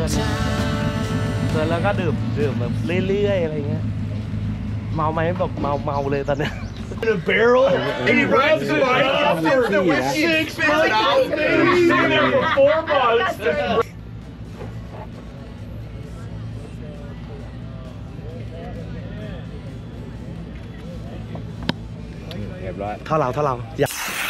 เพลินแล้วก็ดื่มแบบเรื่อยๆอะไรเงี้ยเมาไหมแบบเมาเลยตอนเนี้ย In a barrel, and he rides it after the whiskey spits it out. He's sitting there for 4 months. เรียบร้อยเท่าเราอย่า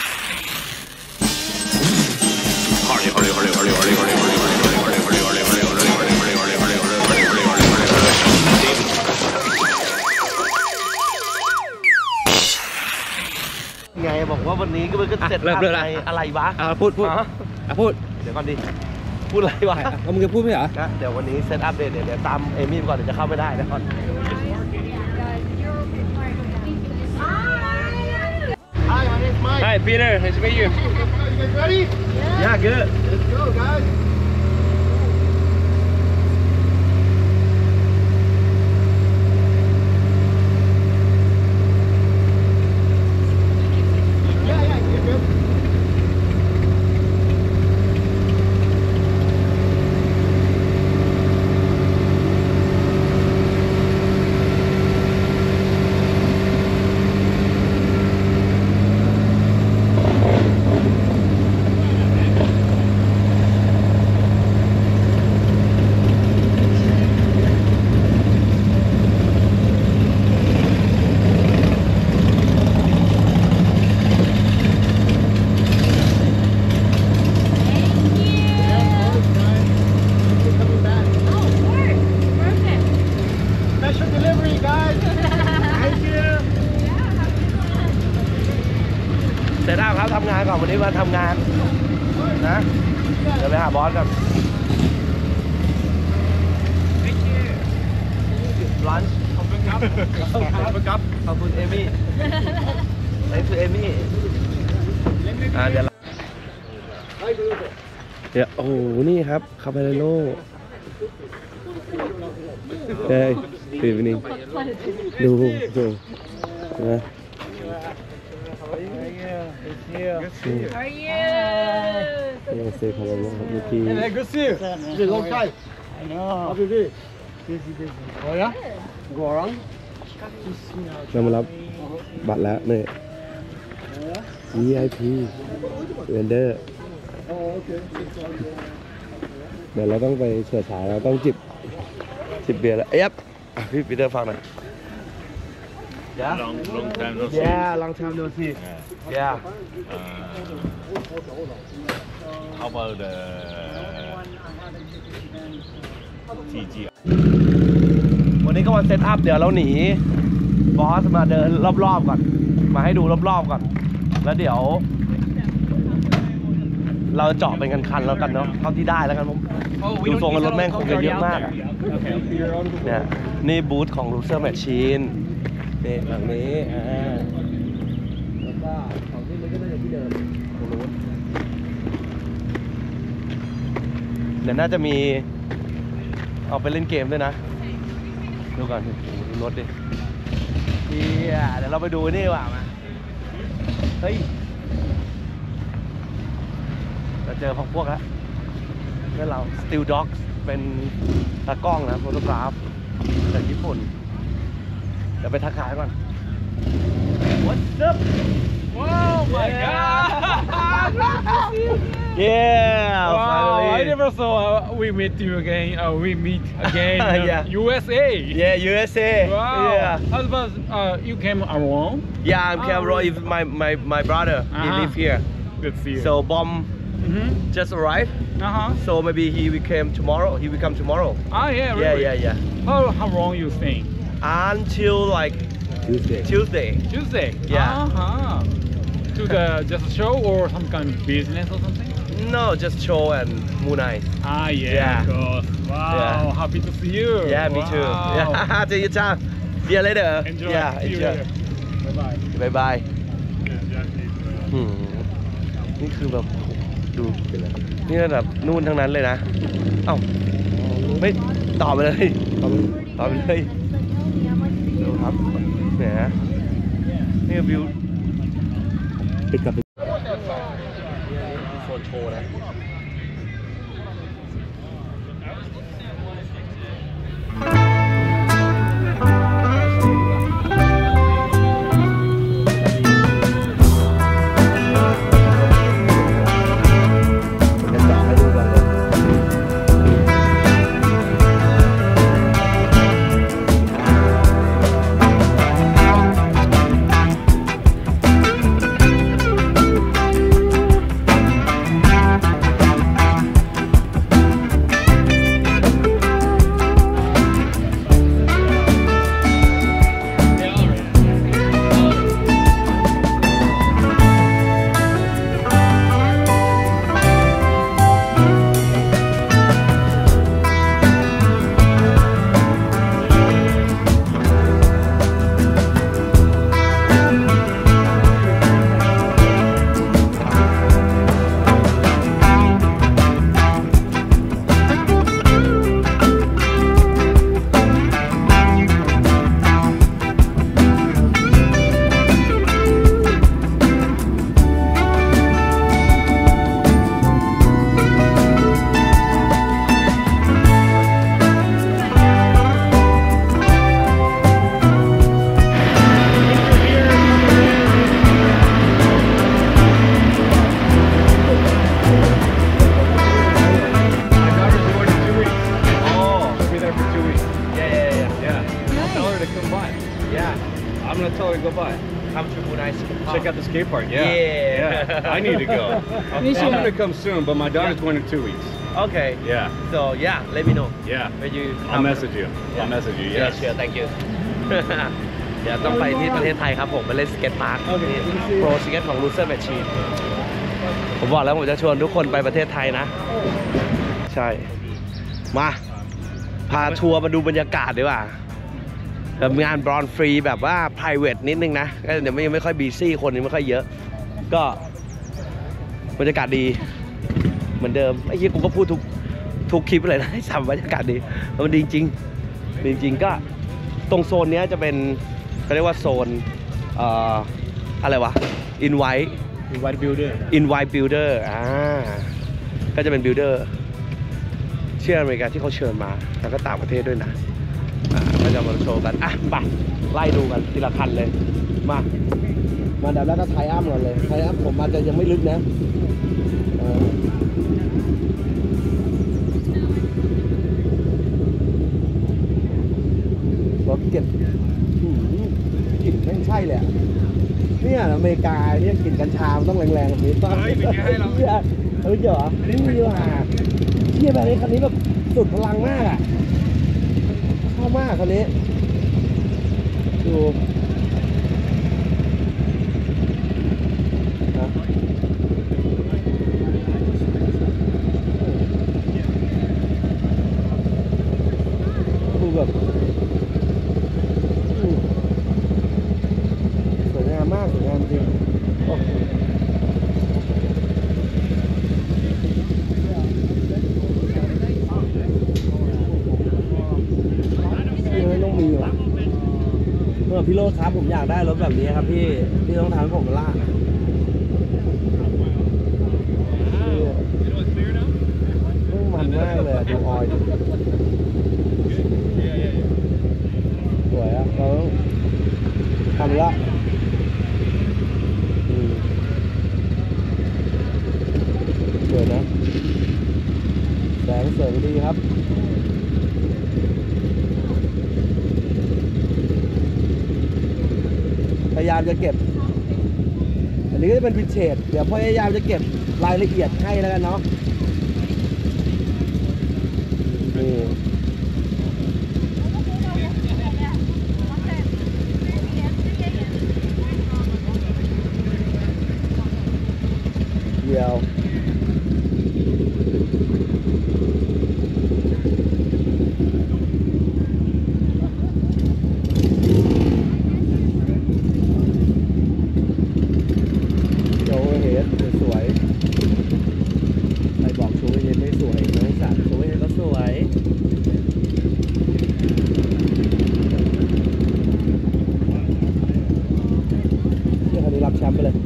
ไงบอกว่าวันนี้ก็มันก็เสร็จอะไรวะพูดเดี๋ยวก่อนดิพูดอะไรวะมึงจะพูดไหมเหรอเดี๋ยววันนี้เซตอัพเดตเดี๋ยวตามเอมี่ก่อนเดี๋ยวจะเข้าไม่ได้นะก่อน Hi Peter nice to meet you Ready? Yeah good Let's go guys. เสร็จแล้วครับทำงานก่อนวันนี้มาทำงานนะเดี๋ยวไปหาบอสกันร้านขอบคุณครับขอบคุณเอมี่นี่คือเอมี่เดี๋ยวโอ้โหนี่ครับคาเปโลเฮ้ยตีวันนี้ดูนะ How are you? Yeah, say hello, Mickey. Hey, good to see you. It's been a long time. I know. How have you been? Busy. Oh yeah? Go around? เรามารับบัตรแล้วเนี่ย VIP Vendor เดี๋ยวเราต้องไปเฉิดฉายเราต้องจิบเบียร์แล้วพี่ปีเตอร์ฟังหน่อย Long time no see. Yeah, long time no see. Yeah. How about the TG? วันนี้ก็วันเซตอัพเดี๋ยวเราหนีบอสมาเดินรอบๆก่อนมาให้ดูรอบๆก่อนแล้วเดี๋ยวเราเจาะเป็นคันๆแล้วกันเนาะเท่าที่ได้แล้วกันผมดูทรงรถแม่งคงจะเยอะมากเนี่ยนี่บูธของ Loser Machine นี่แบบนี้แล้วก็ของที่มันก็น่าจะที่เดิมตรงนู้นเดี๋ยวน่าจะมีเอาไปเล่นเกมด้วยนะดูก่อนดูรถดิเดี๋ยวเราไปดูนี่ว่ามาเฮ้ยเราเจอพวกแล้วนี่เรา Steel Dogs เป็นตากล้องนะโฟโตกราฟจากญี่ปุ่นเดี๋ยวไปทักทายก่อน What's up? Oh my god! Yeah! Wow, finally. I never saw we meet again. Yeah. USA. Yeah, USA. Wow. Yeah. How about you came alone? Yeah, I'm Cameron. Really? Is my brother. He live here. Good to see you. So Bomb just arrived. So maybe he will come tomorrow. He will come tomorrow. Ah, yeah, really? Yeah. How long you staying? Until like Tuesday. Yeah. To the just show or some kind of business or something? No, just show and Moon Eye. Ah, yeah. Of course. Wow, Yeah. happy to see you. Yeah, me too. Yeah, see you, Chang. See you later. Enjoy. Yeah, See you enjoy. later. Bye bye. Bye bye. นี่คือแบบดูนี่ระดับนู่นทั้งนั้นเลยนะเอ้าไม่ต่อไปเลยต่อไปเลยดูครับเนี่ยนี่วิวปิดกับโซนโชว์นะ gonna tell her goodbye. Come to Brunei skate park. Check out the skate park. Yeah. Yeah. I need to go. I'm gonna come soon, but my daughter's going in 2 weeks. Okay. Yeah. So yeah, let me know Yeah. when you I'll message you. Yeah. I'll message you. Yeah, Yes. sure, thank you เดี๋ยวต้องไปที่ประเทศไทยครับผมไปเล่นสเก็ตพาร์คโปรสเก็ตของ Loser Machine ผมบอกแล้วผมจะชวนทุกคนไปประเทศไทยนะ ใช่ มาพาทัวร์มาดูบรรยากาศดีกว่าแบบงานบรอนฟรีแบบว่า private นิดนึงนะก็เดี๋ยวยังไม่ค่อยบีซี่คนยังไม่ค่อยเยอะ ก็บรรยากาศดีเหมือนเดิมไอ้ยี่กูก็พูดทุกคลิปเลยนะให้สามบรรยากาศดีมันดีจริงจริงก็ตรงโซนนี้จะเป็นเขาเรียกว่าโซนอะไรวะ invite builder ก็จะเป็น builder เชื่ออเมริกาที่เขาเชิญมาแล้วก็ต่างประเทศด้วยนะก็จะมาโชว์กันไปไล่ดูกันทีละคันเลยมาดับแล้วก็ไทอัพก่อนเลยไทอัพผมอาจจะยังไม่ลึกนะรถเก็บกลิ่นไม่ใช่เลยเนี่ยอเมริกาเนี่ยกลิ่นกัญชาต้องแรงๆแบบนี้ป่ะเฮ้ยเหรอนี่ดีว่ะเที่ยแบบนี้คันนี้แบบสุดพลังมากอ่ะชอบมากคันนี้ดูดูแบบสวยงามมากสวยงามจริงไม่ต้องมีหรอพี่โรจน์ครับผมอยากได้รถแบบนี้ครับพี่ต้องทำให้ผมล่ามันมากเลยดูออยสวยอ่ะเราทำละสวยนะแสงเสริงดีครับพยายามจะเก็บอันนี้ก็จะเป็นวินเทจเดี๋ยวพยายามจะเก็บรายละเอียดให้แล้วกันเนาะนี่เดี๋ยวสวยใครบอกโชว์เห็นไม่สวยน้องสัตว์โชว์เห็นก็สวยนี่คันนี้รับแชมป์ไปเลย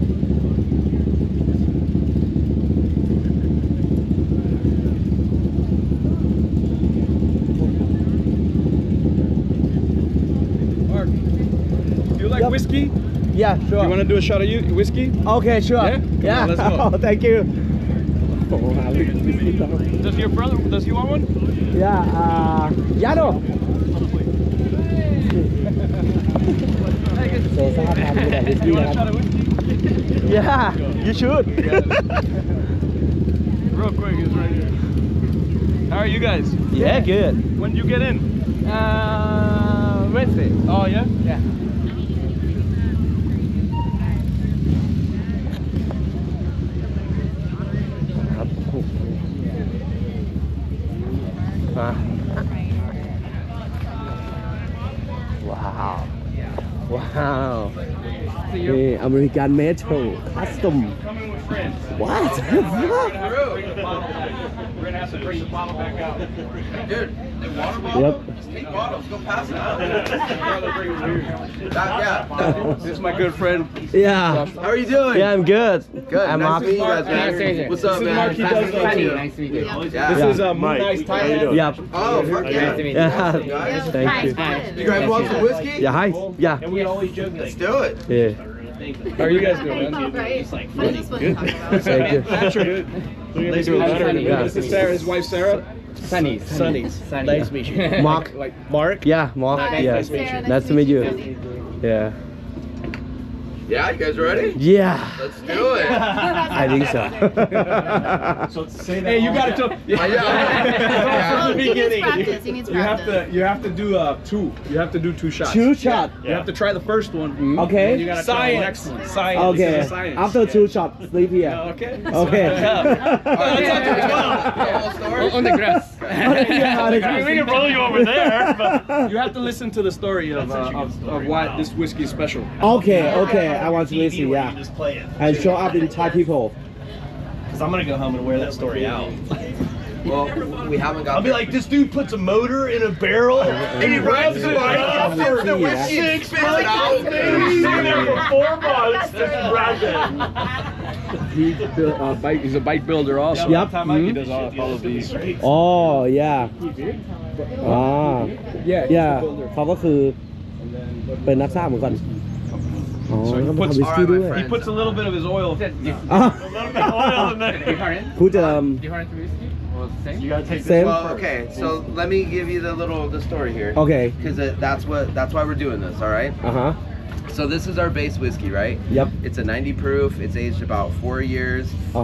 Do you like whiskey? Yeah, sure. You want to do a shot of whiskey? Okay, sure. Yeah? Come on, let's go. Oh, thank you. Does your brother? Does he want one? Yeah, Yano. So, sangat kami dah whiskey You want a kan. shot of whiskey? Yeah, you should. Real quick, it's right here. How are you guys? Yeah, good. When did you get in? Wednesday. Oh yeah. Yeah. ว้าวนี่อเมริกันเมโทรคัสตอม What? We're gonna have to bring the bottle back out. Dude, the water bottle? Yep. Just take bottles, go pass it out. This is my good friend. Yeah. How are you doing? Yeah, I'm good. Good. I'm nice Mark. to meet you guys, man. What's up, man? Mark. He does that too. Nice to meet you. Yeah. This is Mike. Nice Thailand. Yep. Oh, fuck yeah. Nice to meet you. Yeah. Thank you. You guys want some whiskey? Yeah, hi. Yeah. And we always joke Let's like, do it. Yeah. how are you guys doing, man? Right. What is this one talking about? Thank you. Patrick. They do it better. Yeah. This is Sarah, his wife Sarah. Sunny. Sunny's. Nice to meet you. Mark. Like Mark? Yeah, Mark. Hi, Yeah. nice to meet you. Nice to meet you. Yeah. Yeah, you guys ready? Yeah Let's do it. I think so Hey, you gotta tell. Yeah. Well, he needs practice. He needs practice. You have to do two. You have to do 2 shots. 2 shot You have to try the first one. Okay. And you gotta try the next one. Science. Okay This is science. after 2 shot sleep here Okay. Okay On the grass. We can roll you over there, but you have to listen to the story of why this whiskey is special. Okay, I want to listen, yeah. Just play it. And show up in Thai people. Because I'm gonna go home and wear that story out. Well, we haven't got. I'll be like, this dude puts a motor in a barrel and he revs it up for the whiskey and spits it out. He's sitting there for 4 months. This is Brandon. He's a bike builder also. Yep. He does all of these. Oh, yeah อ๋อ yeah เขาก็คือเป็นนักสร้างเหมือนกันอ๋อแล้วก็มาทำวิสกี้ด้วย He puts a little bit of his oil. Ah. A little bit of oil in there. Different? ผู้จะ Different whiskey? Or same? You gotta take Same. Well, okay. So let me give you the story here. Okay. Because that's why we're doing this. All right. อ่าฮะ So this is our base whiskey, right? Yep. It's a 90 proof. It's aged about 4 years.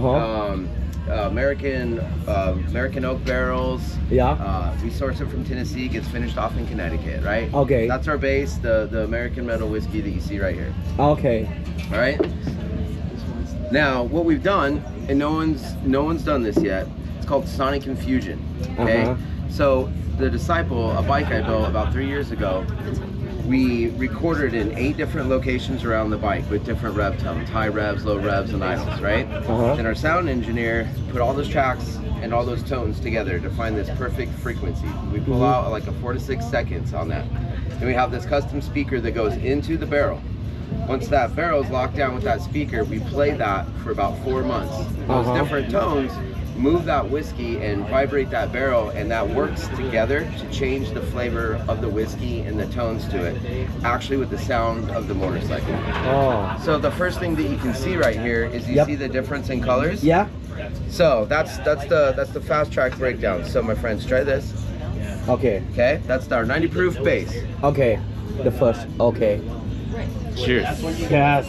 American oak barrels. Yeah. We source it from Tennessee. Gets finished off in Connecticut, right? Okay. That's our base, the American metal whiskey that you see right here. Okay. All right. Now, what we've done, and no one's done this yet. It's called Sonic Infusion. Okay. So the Disciple, a bike I built about 3 years ago, we recorded in 8 different locations around the bike with different rev tones, high revs, low revs, and idles, right? And our sound engineer put all those tracks and all those tones together to find this perfect frequency. We pull out like a 4 to 6 seconds on that. And we have this custom speaker that goes into the barrel. Once that barrel is locked down with that speaker, we play that for about 4 months. Those different tones move that whiskey and vibrate that barrel, and that works together to change the flavor of the whiskey and the tones to it, actually with the sound of the motorcycle. Oh. So the first thing that you can see right here is you see the difference in colors. Yeah. So that's the fast track breakdown. So my friends, try this. Okay. Okay, that's our 90 proof base. Okay. The first. Okay. Cheers. Yes.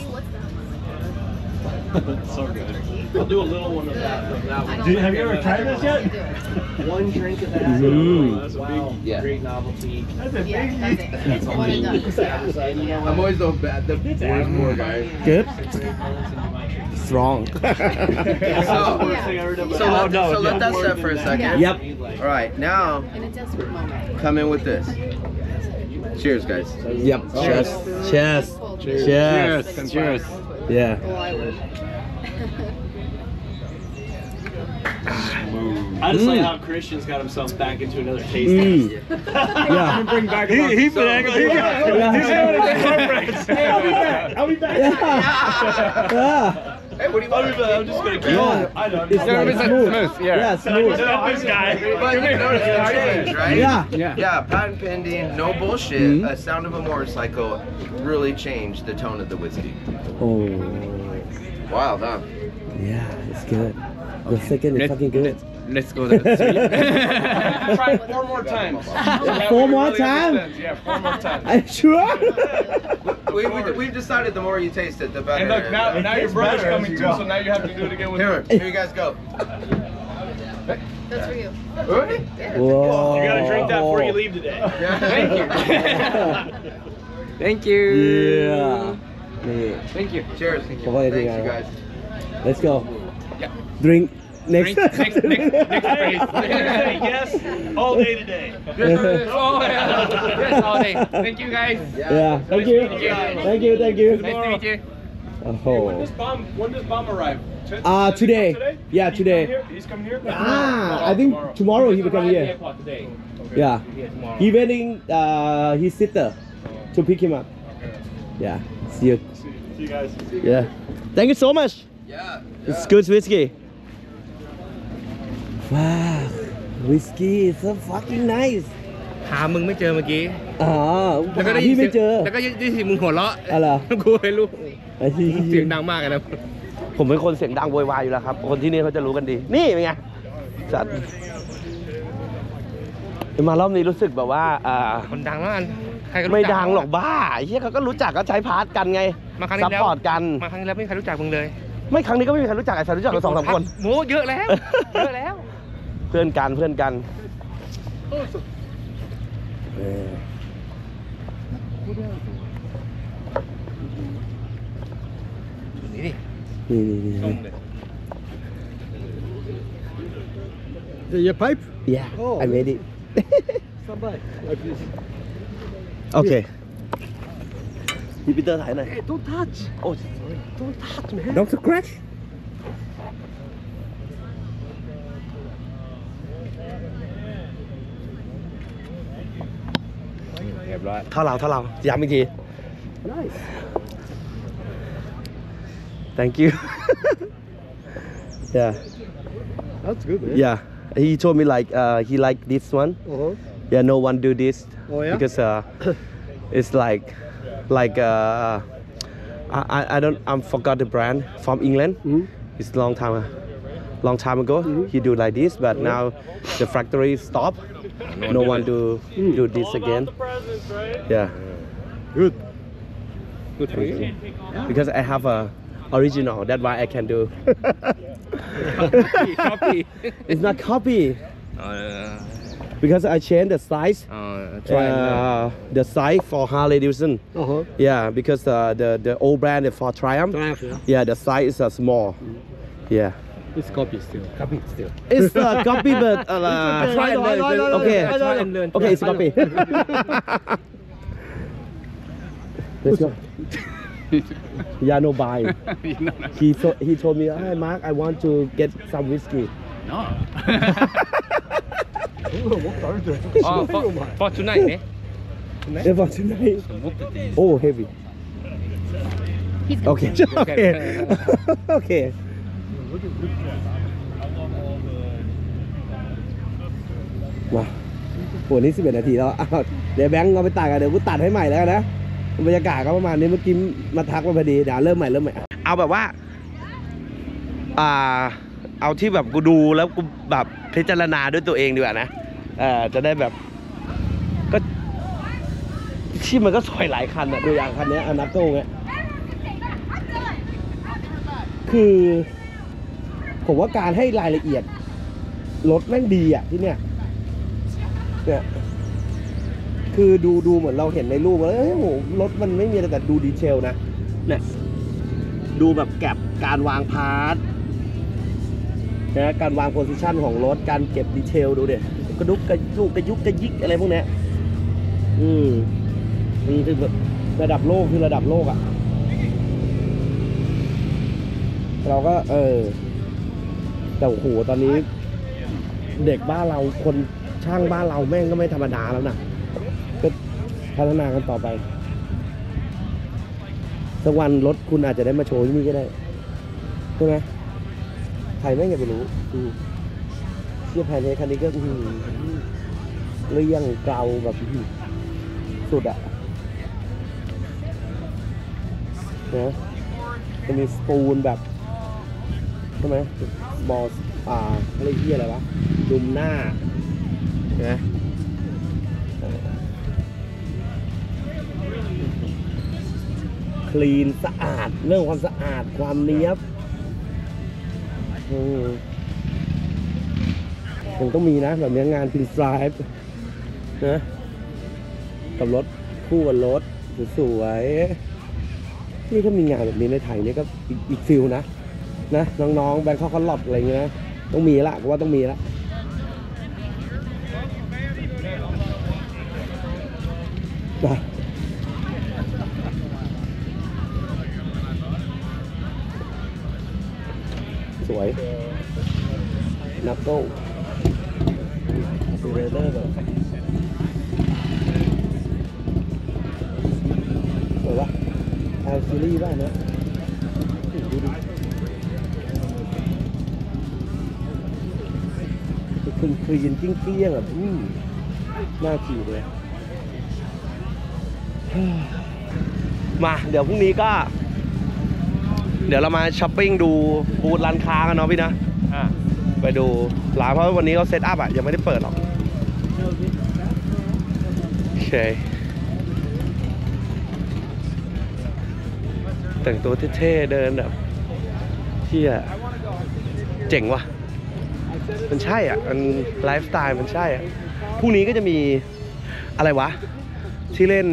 So good. I'll do a little one of that. Have you ever tried this yet? One drink of that. That's a big, Yeah. great novelty. That's a Yeah, big. that's it. It's one and done. I'm always the worst poor guy. Good. Strong. So let that set for a second. Yep. All right, now In a desperate moment. come in with this. Cheers, guys. Yep. Cheers. Cheers. Cheers. Cheers. Yeah. Oh, I would. I just like how Christian's got himself back into another taste. Yeah. Bring back. He's been acting. Hey, I'll be back. I'll be back. Yeah. Hey, what do you want? I'm just gonna keep. Yeah. I know. It's like smooth. Yeah. Yeah, smooth. This guy. But you notice the change, right? Yeah. Yeah, patent pending, no bullshit. The sound of a motorcycle really changed the tone of the whiskey. Oh. Wild, huh? Yeah, it's good. The second is fucking good. Let's go to the street. Try it 4 more times. 4 more times? Yeah, 4 more times. Are you sure? We've decided the more you taste it, the better. And look, now your brother's coming too, so now you have to do it again with Here, him. here you guys go. That's for you. Ready? Whoa. You gotta drink that before you leave today. Thank you. Thank you. Yeah. Nee. Thank you. Cheers. Thank Thanks, you guys. Let's go. Drink. Next. Next phase. Yes, all day today. Oh, yeah. Yes, all day. Thank you, guys. Yeah. Thank you. Thank you. Thank you. Nice to meet you. Oh. When does Bomb arrive? Today. Yeah, today. He's coming here? I think tomorrow he will come here. Today. Yeah. He waiting his sister to pick him up. Yeah. See you. See you guys. Yeah. Thank you so much. Yeah. It's good whiskey. Wow. Whiskey is so fucking nice. หามึงไม่เจอเมื่อกี้อ๋อแล้วก็ได้ยิพี่นไม่เจอแล้วก็ได้ยินมึงหัวเราะอะไรกูไม่รู้ไอ้ที่เสียงดังมากเลยนะผมเป็นคนเสียงดังโวยวายอยู่แล้วครับ คนที่นี่เขาจะรู้กันดี นี่เป็นไงสัตว์มารอบนี้รู้สึกแบบว่าคนดังมากใครก็รู้จักไม่ดังหรอกบ้าไอ้เหี้ยเขาก็รู้จักก็ใช้พาร์ทกันไงมาครั้งซัที่พแล้วพอร์ตกันมาครั้งที่แล้วไม่มีใครรู้จักมึงเลยไม่ครั้งนี้ก็ไม่มีใครรู้จักไอ้สายรู้จักกันสองสามคนโม้เยอะแล้วเยอะแล้วเพื่อนกันนี่ดินี่ Your pipe? yeah Oh. I made it Stand by. Like this. โอเคพี่ปีเตอร์ถ่ายหน่อย Hey, don't touch. โอ้ Don't touch, man. don't scratch เรียบร้อยเท่าเราย้ำอีกที Nice. thank you yeah That's good, man. yeah he told me like he like this one Uh-huh. yeah no one do this Oh, yeah? because it's like I don't I'm forgot the brand from England it's long time ago he do like this but now the factory stop no one do this again yeah Good. Good for you because I have a original that's why I can do copy it's not copy because I change the size try the size for Harley Davidson Uh-huh. yeah because the old brand is for Triumph Triumph, yeah. yeah the size is small yeah It's copy still. Copy still. it's a copy but try and learn okay try and learn okay it's a copy let's go yeah no buy he told me hey Mark I want to get some whiskey no What are you oh for tonight เนี่ย ever tonight oh heavy He's good. okay okay okay ว้าโหนี่11 นาทีแล้วอ้าวเดี๋ยวแบงค์เอาไปตัดกันเดี๋ยวกูตัดให้ใหม่แล้วกันนะบรรยากาศก็ประมาณนี้เมื่อกี้มาทักมาพอดีเดี๋ยวเริ่มใหม่เอาแบบว่าเอาที่แบบกูดูแล้วกูแบบพิจารณาด้วยตัวเองดีกว่านะจะได้แบบก็ที่มันก็สวยหลายคันอะดูอย่างคันนี้อนาโก้เงี้ยคือผมว่าการให้รายละเอียดรถแม่งดีอะที่เนี่ยคือดูเหมือนเราเห็นในรูปแล้วโอ้โหรถมันไม่มีอะไรแต่ดูดีเทลนะเนี่ยดูแบบแก็บการวางพาร์ทนะการวางโพซิชันของรถการเก็บดีเทลดูเด็กระดุกกระยุกกระยิกอะไรพวกเนี้ยมันคือแบบระดับโลกคือระดับโลกอ่ะเราก็แต่โอ้โหตอนนี้เด็กบ้านเราคนช่างบ้านเราแม่งก็ไม่ธรรมดาแล้วนะก็พัฒนากันต่อไปสักวันรถคุณอาจจะได้มาโชว์ที่นี่ก็ได้ใช่ไหมใครแม่งจะไปรู้เทียบภายในคันนี้ก็เรียงเกลาแบบสุดอะนะจะมีสปูนแบบใช่ไหมบอสอะไรที่อะไรวะดุมหน้านะคลีนสะอาดเรื่องความสะอาดความเนี้ยบคงต้องมีนะแบบนี้งานพินสไตร์นะกับรถคู่กับรถสวยๆนี่ถ้ามีงานแบบนี้ในไทยนี่ก็อีกฟิลนะน้องๆแบงค์คอลล็อตอะไรเงี้ยนะต้องมีละก็ว่าต้องมีละสวยนักโก้เรเดอร์แบบสวยวะเอาซีรีส์บ้างนะดูดิคลีนกิ้งเกี้ยงแบบน่าขี่เลยมาเดี๋ยวพรุ่งนี้ก็เดี๋ยวเรามาช้อปปิ้งดูบูธร้านค้ากันเนาะพี่นะไปดูร้านเพราะวันนี้เขาเซตอัพอะยังไม่ได้เปิดหรอกโอเคแต่งตัวเท่ๆเดินแบบเที่ยเจ๋งว่ะมันใช่อ่ะมันไลฟ์สไตล์มันใช่อ่ะพรุ่งนี้ก็จะมีอะไรวะที่เล่น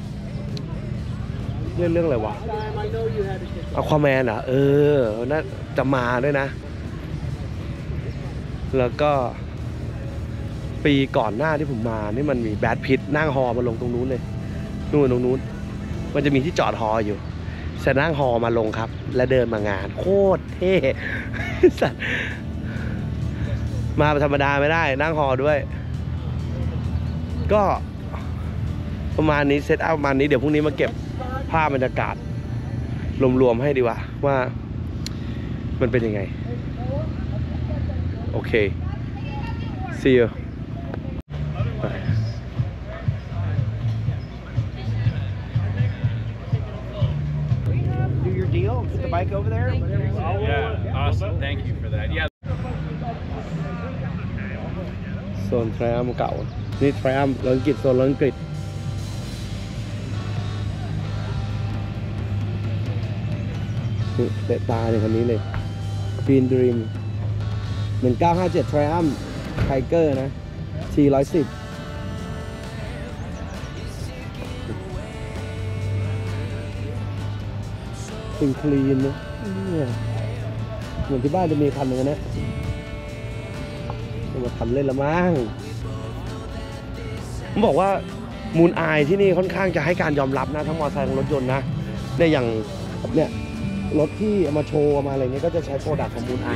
เรื่องอะไรวะAquaman อ่ะน่าจะมาด้วยนะแล้วก็ปีก่อนหน้าที่ผมมานี่มันมีแบทพิทนั่งฮอมาลงตรงนู้นเลยนู่นตรงนู้นมันจะมีที่จอดฮออยู่แต่นั่งฮอมาลงครับและเดินมางานโคตรเท่สัตว์มาธรรมดาไม่ได้นั่งฮอด้วยก็ประมาณนี้เซตอัพประมาณนี้เดี๋ยวพรุ่งนี้มาเก็บภาพบรรยากาศรวมๆให้ดีกว่ามันเป็นยังไงโอเค see you Do your deal. Put the bike over there. Yeah, awesome. Thank you for that. Yeah. โซนไทรอัมเก่านี่ไทรอัมรถอังกฤษโซนรถอังกฤษเตะตาในคันนี้เลย Green Dream 1957 Triumph Tiger นะ T110 เป็นคลีนนะเนี่ยเหมือนที่บ้านจะมีคันหนึ่งนะมาทำเล่นละมั้งผมบอกว่ามูนไอที่นี่ค่อนข้างจะให้การยอมรับนะทั้งมอเตอร์ไซค์ทั้งรถยนต์นะในอย่างเนี่ยรถที่เอามาโชว์มาอะไรเงี้ยก็จะใช้โปรดักต์ของมูนไอ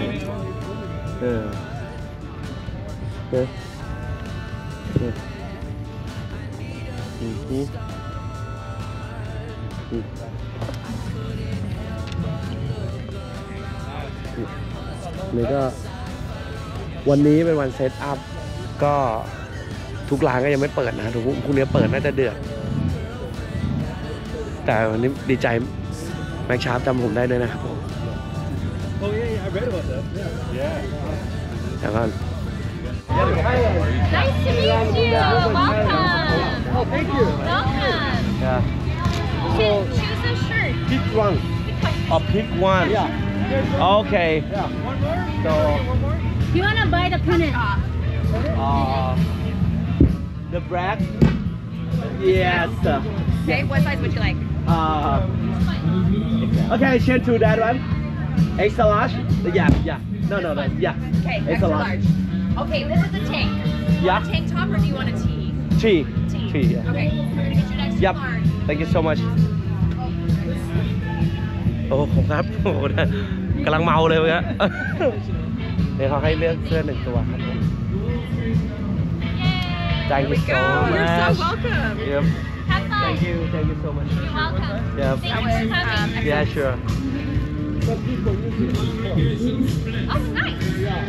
นี่ก็วันนี้เป็นวันเซตอัพก็ทุกร้านก็ยังไม่เปิดนะทุกพรุ่งนี้เปิดน่าจะเดือดแต่วันนี้ดีใจแม็กชาร์ปจำผมได้ด้วยนะครับ Oh yeah, I read about that. Yeah. แล้วก็ Nice to meet you. Welcome. Oh, thank you. Welcome. Choose a shirt. pick one or pick one okay so You wanna buy the pennant? the black yes Okay, what size would you like? okay change to that one extra large yeah no yeah Okay, extra extra large large. Okay, this is a tank. Yeah. Want a tank top or do you want a tee? three Tee. yeah Okay, we're gonna get you next Yep. large. thank you so much โอ้ผมครับโอ้โหกำลังเมาเลยเมื่อกี้ เดี๋ยวเขาให้เลือกเสื้อ1 ตัวครับ Thank you so much. You're so welcome. Yep. Have fun. Thank you so much. You're welcome. Yep. Thank you for coming. Yeah, sure. Oh, nice.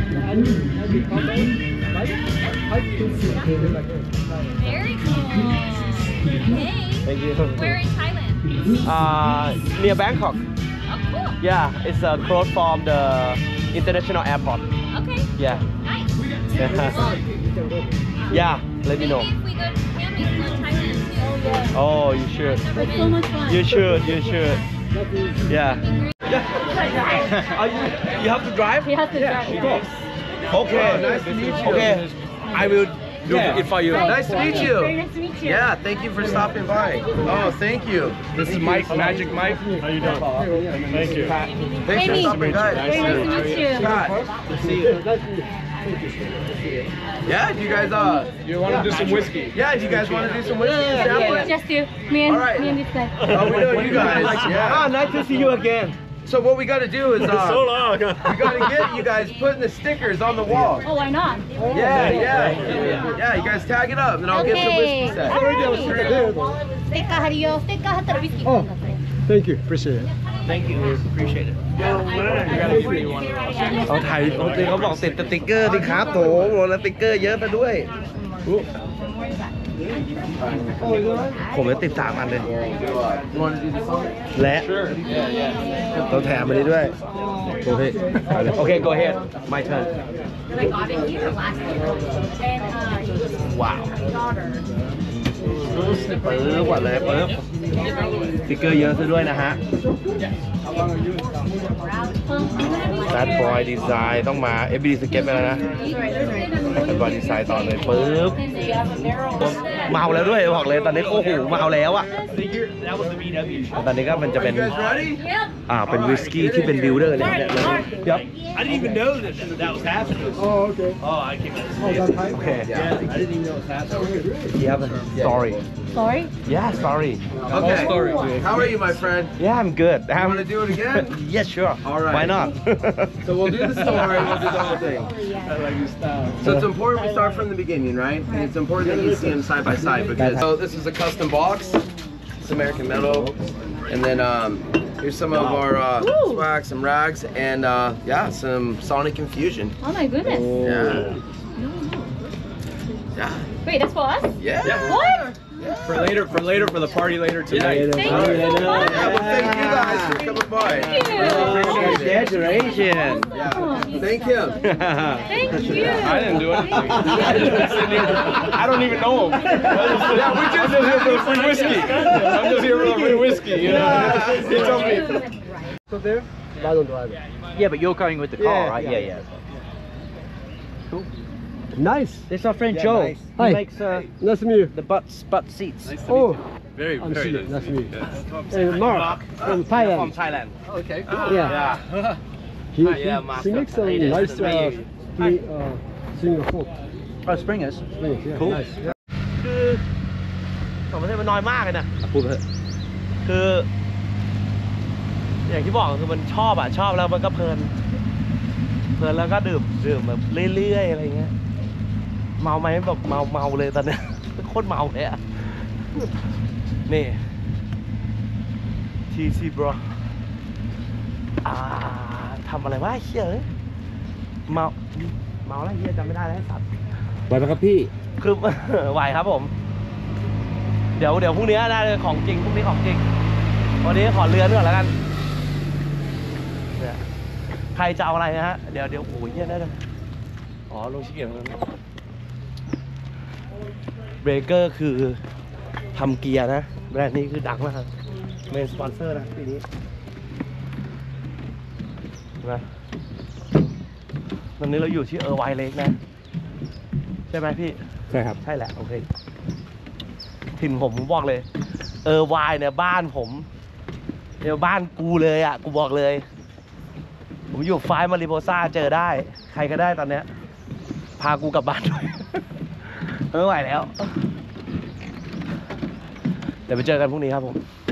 Very cool. Hey. Thank you. Where in Thailand? Near Bangkok. Oh, cool. Yeah, it's close from the international airport. Okay. Yeah. Nice. Yeah. Well, Yeah, let me know. maybe if we go to camping in Thailand too. Oh, you should. It's so much fun. You should. Yeah. You have to drive? He has to drive. Okay. nice to meet you. Okay. I will do it for you. Nice to meet you. Very nice to meet you. Yeah, thank you for stopping by. Oh, thank you. This is Mike, Magic Mike. How you doing? Thank you. Thanks for Amy. stopping by. Very nice to meet you. Scott. Yeah, do you guys You want to do some whiskey? yeah, do you guys want to do some whiskey sampling? Just you. Me and All right. me and this guy. Oh, we know you guys. Yeah. Nice to see you again. So what we got to do is So long. we got to get you guys putting the stickers on the wall. Oh, why not? Yeah. You guys tag it up, and I'll get some whiskey set. Sticker 貼るよ。ステッカー貼ったらウィスキーください。 Thank you. Appreciate it. Thank you. Appreciate it. เอาถ่ายเขาบอกติดสติ๊กเกอร์สิครับโถโหแล้วสติ๊กเกอร์เยอะซะด้วยผมจะติด3 อันเลย You want to do the song? และเราแถมมานี้ด้วยโอเค go ahead my turn I got it here last year. And wow daughter. ปึ๊บก่อนเลยปึ๊บสติ๊กเกอร์เยอะซะด้วยนะฮะ Bad Boy Design ต้องมา FBD Skate ไปแล้วนะ Bad Boy Design ต่อเลยปึ๊บเมาแล้วด้วยบอกเลยตอนนี้โอ้โหเมาแล้วอะตอนนี้ก็มันจะเป็นเป็นวิสกี้ที่เป็นบิลเดอร์เนี่ยเดี๋ยว I didn't even know that was happening. Oh, okay. Oh, I came out. โอเค Yeah, I didn't even know it was happening. Yeah sorry Sorry? Yeah sorry Okay. How are you, my friend? Yeah I'm good You want to do it again? Yeah sure All right. Why not So we'll do the story. We'll do the whole thing. I like your style. So it's important we start from the beginning, right? And it's important that you see them side by side because so this is a custom box. It's American metal, and then here's some of our swag, some rags, and yeah, some Sonic Infusion. Oh my goodness. Yeah. Yeah. Wait, that's for us? Yeah. What? For the party later tonight. Thank you so much. Yeah, well, thank you guys for coming by. Thank you. Congratulations Yeah. Thank him. Thank you. I didn't do anything. I just been sitting here. I don't even know him. Yeah, we're just here for the free whiskey. I'm just here for the free whiskey. You know, he told me. Yeah, but you're going with the car, right? Yeah. Nice. This is our friend Joe. Nice. He Hi. makes Nice to meet you. the butt seats. Oh, Very, I'm very Steve. nice. Nice to meet you. Mark from Thailand. From Thailand Okay. Yeah. He, yeah, Mark he makes a from nice singer folk. Oh, Springers. Yeah, Cool. nice. คือของประเทศมันน้อยมากเลยนะพูดเถอะคือ อย่างที่บอกคือมันชอบแล้วมันก็เพลินแล้วก็ดื่มแบบเรื่อยๆอะไรเงี้ยเมาไหมแบบเมาเลยตอนเนี้ยโคตรเมาเลยอะนี่ TC bro ทำอะไรวะเฮียเมาแล้วเฮียจำไม่ได้แล้วสัตว์ไหวไหมครับพี่คือ ไหวครับผม เดี๋ยวพรุ่งนี้ได้เลยของจริงพรุ่งนี้ของจริงวันนี้ขอเรือนก่อนแล้วกันเนี่ยใครจะเอาอะไรนะฮะเดี๋ยวโอ้ยเฮียได้เลยอ๋อลงชิคเก้นเบรกเกอร์คือทำเกียร์นะแบรนด์นี้คือดังมากเมนสปอนเซอร์นะปีนี้นะตอนนี้เราอยู่ที่ไวเลกนะใช่ไหมพี่ใช่ครับใช่แหละโอเคถิ่นผมบอกเลยวายเนี่ยบ้านผมเดี๋ยวบ้านกูเลยอ่ะกูบอกเลยผมอยู่ไฟมาริโพซ่าเจอได้ใครก็ได้ตอนเนี้ยพากูกลับบ้านด้วย ไม่ไหวแล้วเดี๋ยวไปเจอกันพรุ่งนี้ครับผม